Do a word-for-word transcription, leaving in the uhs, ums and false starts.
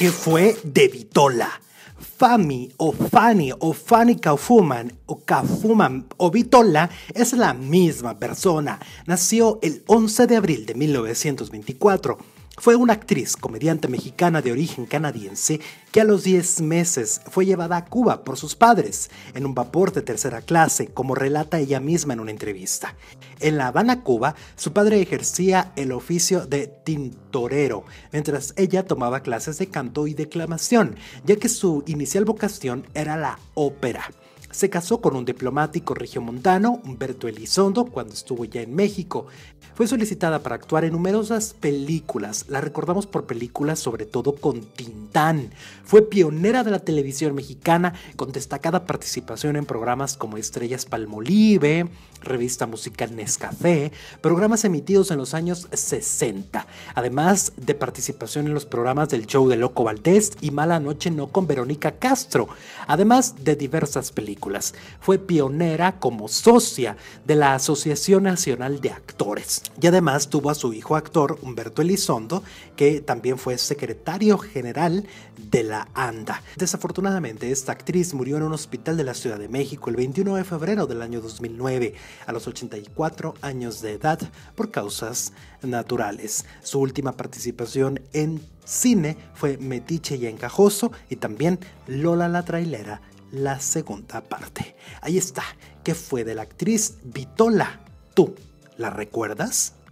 ¿Qué fue de Vitola? Fami o Fanny o Fanny Kaufuman o Kaufuman o Vitola es la misma persona. Nació el once de abril de mil novecientos veinticuatro. Fue una actriz, comediante mexicana de origen canadiense que a los diez meses fue llevada a Cuba por sus padres en un vapor de tercera clase, como relata ella misma en una entrevista. En La Habana, Cuba, su padre ejercía el oficio de tintorero, mientras ella tomaba clases de canto y declamación, ya que su inicial vocación era la ópera. Se casó con un diplomático regiomontano, Humberto Elizondo, cuando estuvo ya en México. Fue solicitada para actuar en numerosas películas. La recordamos por películas sobre todo con Tintán. Fue pionera de la televisión mexicana, con destacada participación en programas como Estrellas Palmolive, Revista Musical Nescafé, programas emitidos en los años sesenta, además de participación en los programas del Show de Loco Valdés y Mala Noche No con Verónica Castro, además de diversas películas. Fue pionera como socia de la Asociación Nacional de Actores y además tuvo a su hijo actor Humberto Elizondo, que también fue secretario general de la ANDA. Desafortunadamente, esta actriz murió en un hospital de la Ciudad de México el veintiuno de febrero del año dos mil nueve, a los ochenta y cuatro años de edad, por causas naturales. Su última participación en cine fue Metiche y Encajoso y también Lola la Trailera, la segunda parte. Ahí está, ¿qué fue de la actriz Vitola? ¿Tú la recuerdas?